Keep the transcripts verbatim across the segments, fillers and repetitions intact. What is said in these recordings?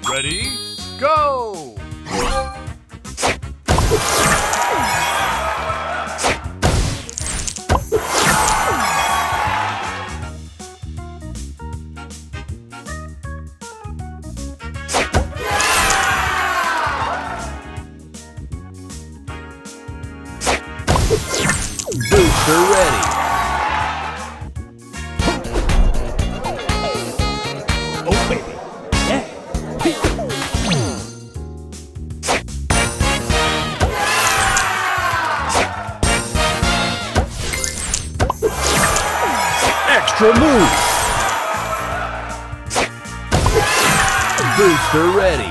Ready, go! Booster ready. Oh, baby. Yeah. Extra move. Booster ready.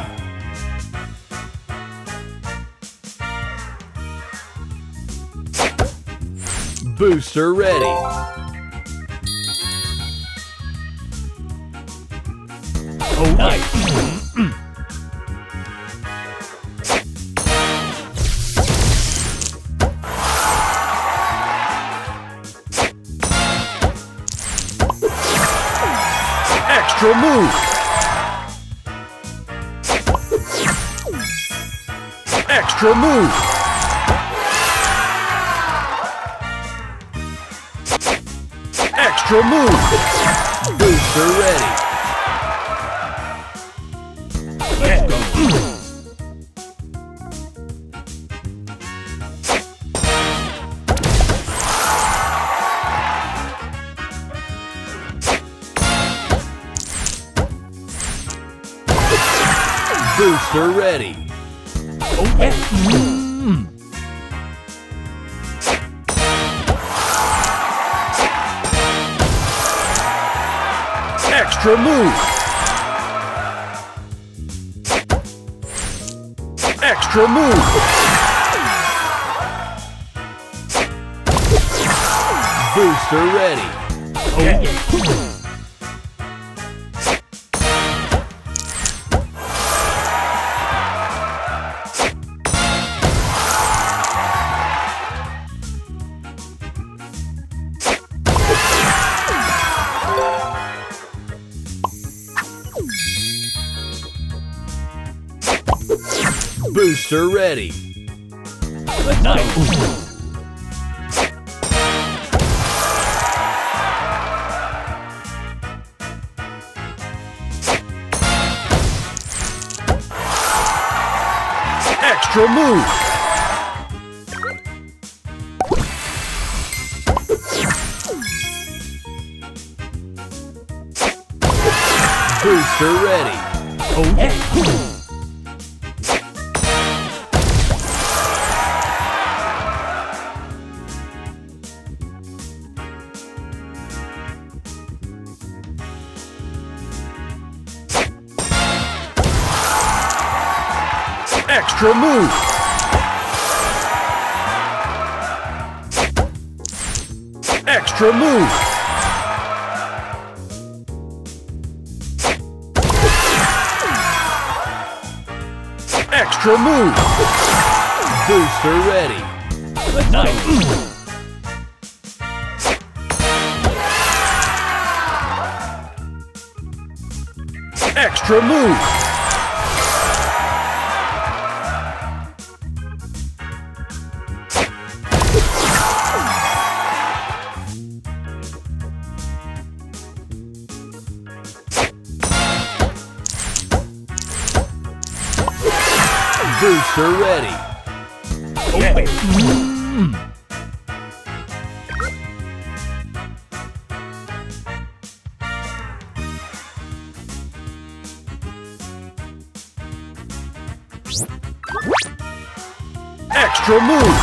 Booster ready. Oh, nice. Extra move. Extra move. Extra move. Booster ready. Let's go. Booster ready. Oh, yeah. Mm. Extra move. Extra move. Booster ready. Oh, yeah. Booster ready. Nice. Extra move. Booster ready. Oh, yeah. Extra move. Extra move. Extra move. Booster ready. Nice. Extra move. Booster ready. Oh, yeah. Mm. Extra move.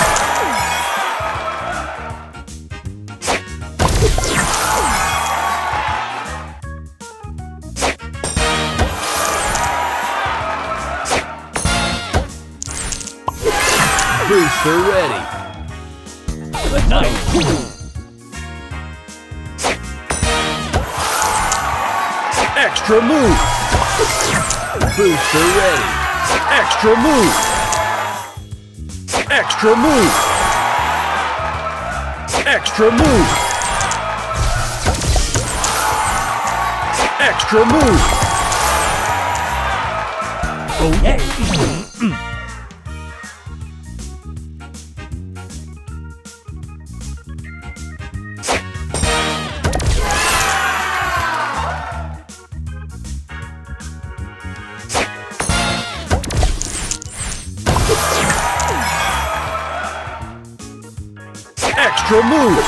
Booster ready. Nice. Extra move. Booster ready. Extra move. Extra move. Extra move. Extra move. Okay. Extra move.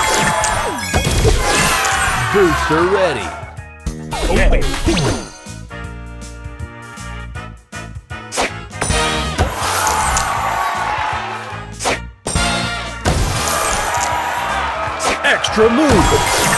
Booster ready. Okay. Extra move.